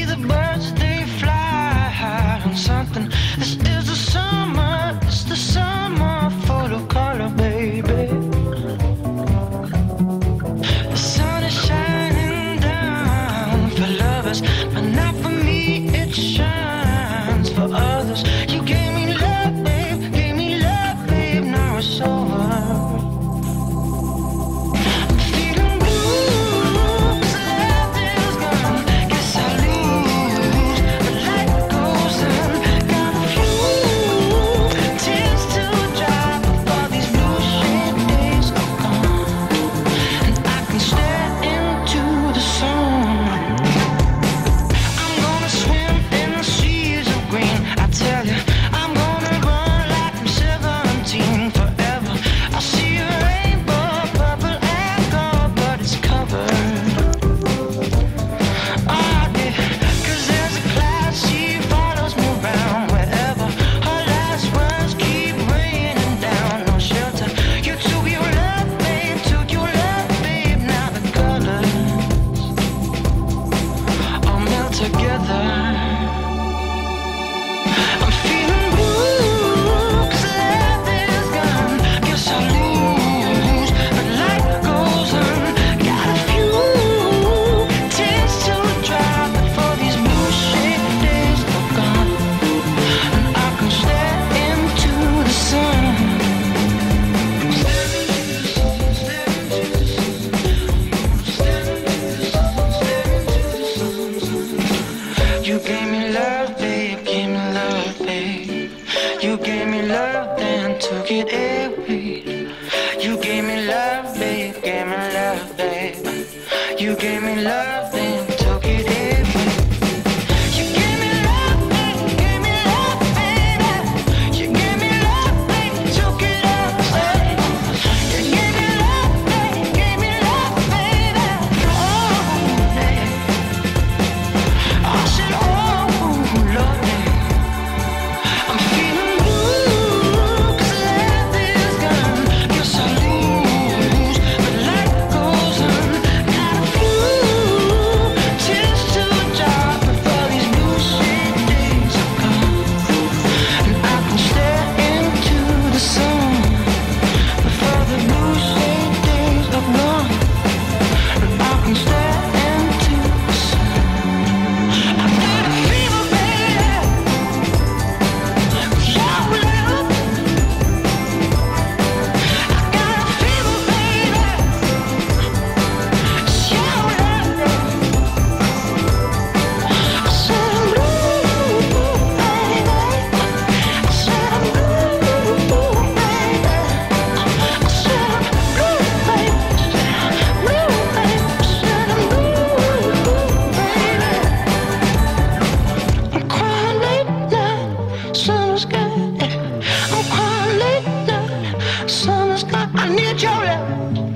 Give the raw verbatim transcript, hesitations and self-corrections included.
the birds, they fly on something. This is the summer, it's the summer full of color, baby. The sun is shining down for lovers, but not for me, it shines for others. You gave me love, babe, gave me love, babe, now it's over. You gave me love, babe, gave me love, babe. You gave me love, then took it away. You gave me love, babe, gave me love, babe. You gave me love, then took it away. You gave me love, babe, gave me love, baby. You gave me love, babe, took it away. You gave me love, babe, gave me love, baby. Oh, babe. I said, oh, Lord, I'm feeling blue, 'cause love is gone. Guess I lose, but life goes on. Got a few tears to drop before these blue shade days are gone. And I can stare into the sun before the blue shade days are gone. And I can stare into the sun. I got a fever, baby, with your love. I got a fever, baby, it's your love. I said I'm blue, baby. I said I'm blue, baby. I said I'm blue, baby. Blue, baby. I said I'm blue, baby. I'm crying late night, summer's good. I'm crying late night, summer's good. I need your love.